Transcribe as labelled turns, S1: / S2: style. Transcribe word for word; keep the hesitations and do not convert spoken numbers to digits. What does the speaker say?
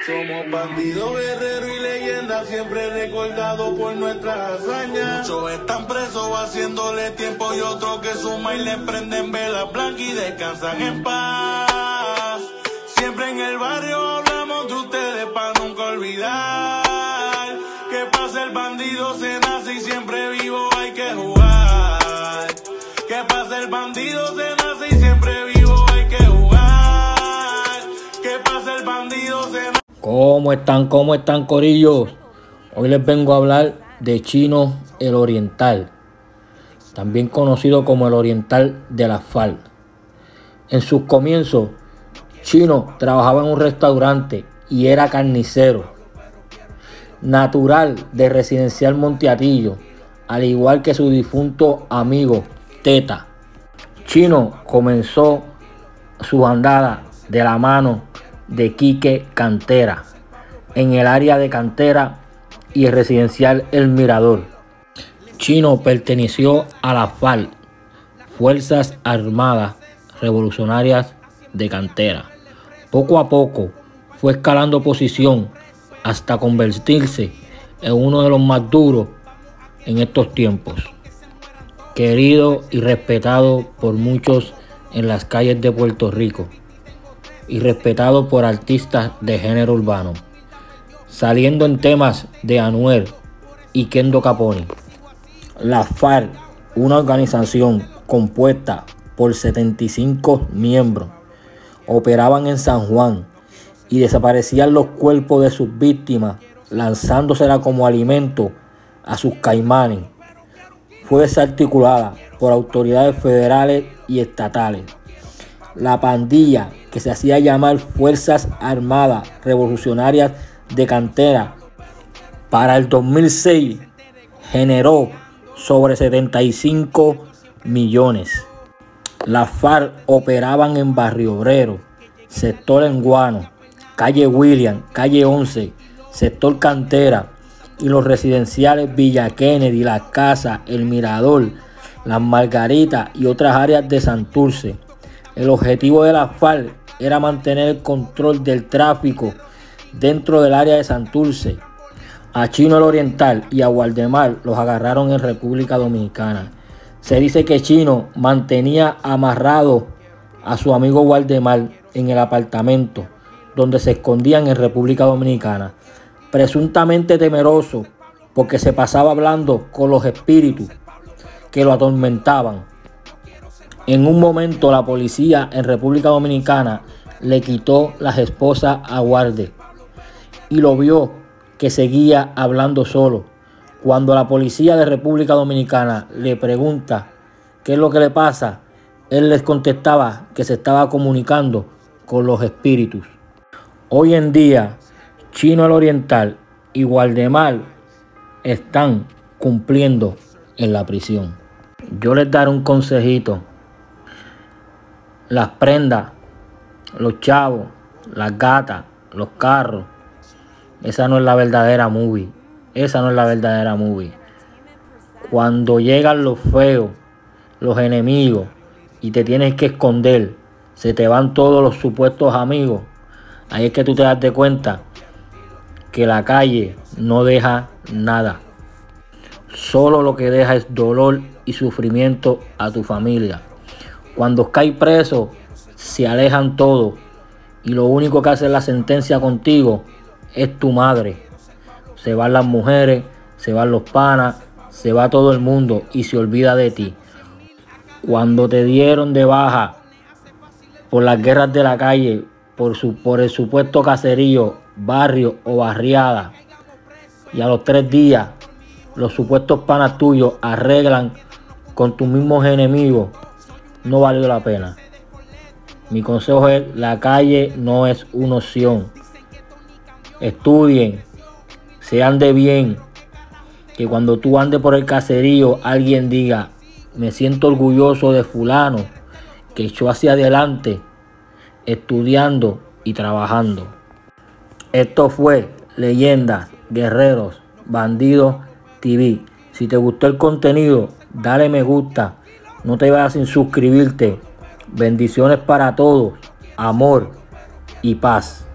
S1: Somos bandidos, guerreros y leyendas, siempre recordados por nuestras hazañas. Muchos están presos haciéndole tiempo y otros que suman y le prenden velas blancas y descansan en paz. Siempre en el barrio hablamos de ustedes para nunca olvidar que para ser bandido se nace y siempre vivo hay que jugar. Que para ser bandido se nace y siempre vivo hay que jugar. Que para ser bandido se nace.
S2: ¿Cómo están? ¿Cómo están, corillos? Hoy les vengo a hablar de Chino el Oriental, también conocido como el Oriental de la FARC. En sus comienzos, Chino trabajaba en un restaurante y era carnicero. Natural de Residencial Monteatillo, al igual que su difunto amigo Teta. Chino comenzó su andada de la mano de Quique Cantera en el área de Cantera y el Residencial El Mirador. Chino perteneció a la FARC, Fuerzas Armadas Revolucionarias de Cantera. Poco a poco fue escalando posición hasta convertirse en uno de los más duros en estos tiempos, querido y respetado por muchos en las calles de Puerto Rico y respetado por artistas de género urbano, saliendo en temas de Anuel y Kendo Capone. La FARC, una organización compuesta por setenta y cinco miembros, operaban en San Juan y desaparecían los cuerpos de sus víctimas, lanzándosela como alimento a sus caimanes. Fue desarticulada por autoridades federales y estatales. La pandilla, que se hacía llamar Fuerzas Armadas Revolucionarias de Cantera, para el dos mil seis generó sobre setenta y cinco millones. Las FARC operaban en Barrio Obrero, sector Enguano, calle William, calle once, sector Cantera y los residenciales Villa Kennedy, Las Casas, El Mirador, Las Margaritas y otras áreas de Santurce. El objetivo de la FARC era mantener el control del tráfico dentro del área de Santurce. A Chino el Oriental y a Waldemar los agarraron en República Dominicana. Se dice que Chino mantenía amarrado a su amigo Waldemar en el apartamento donde se escondían en República Dominicana, presuntamente temeroso porque se pasaba hablando con los espíritus que lo atormentaban. En un momento la policía en República Dominicana le quitó las esposas a Walde y lo vio que seguía hablando solo. Cuando la policía de República Dominicana le pregunta qué es lo que le pasa, él les contestaba que se estaba comunicando con los espíritus. Hoy en día, Chino el Oriental y Waldemar están cumpliendo en la prisión. Yo les daré un consejito. Las prendas, los chavos, las gatas, los carros, esa no es la verdadera movie. Esa no es la verdadera movie. Cuando llegan los feos, los enemigos, y te tienes que esconder, se te van todos los supuestos amigos. Ahí es que tú te das de cuenta que la calle no deja nada. Solo lo que deja es dolor y sufrimiento a tu familia. Cuando caes preso, se alejan todos y lo único que hace la sentencia contigo es tu madre. Se van las mujeres, se van los panas, se va todo el mundo y se olvida de ti. Cuando te dieron de baja por las guerras de la calle, por, su, por el supuesto caserío, barrio o barriada, y a los tres días los supuestos panas tuyos arreglan con tus mismos enemigos, no valió la pena. Mi consejo es: la calle no es una opción. Estudien, sean de bien, que cuando tú andes por el caserío alguien diga: me siento orgulloso de fulano que echó hacia adelante estudiando y trabajando. Esto fue Leyendas, Guerreros, Bandidos T V. Si te gustó el contenido, dale me gusta, no te vayas sin suscribirte. Bendiciones para todos, amor y paz.